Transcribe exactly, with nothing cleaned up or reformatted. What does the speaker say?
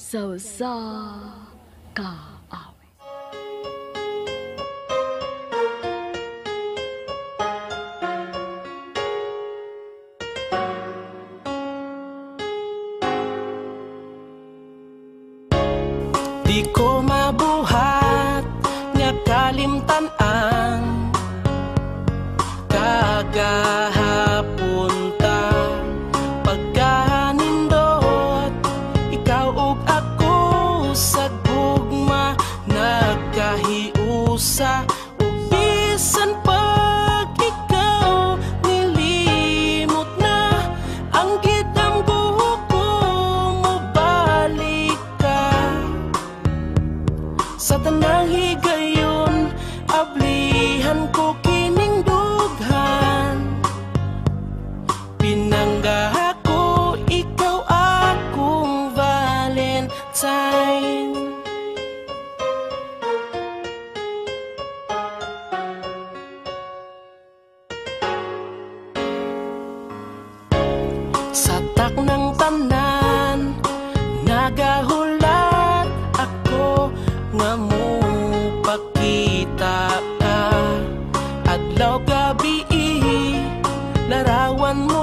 Sausa ka awit. Di ko mabuhat nga kalimtan ang kagahapon ta pagkanindot ikaw ug ako sa gugma nagkahiusa ug bisan pag ikaw nilimot na ang gitang buhok ko mobalik ka sa tanang higayon ablihan ko kining dughan pinangga ako ikaw akong Valentine. Sa taknang tanan nagahulat ako nga mo pakita ka adlaw gabi larawan mo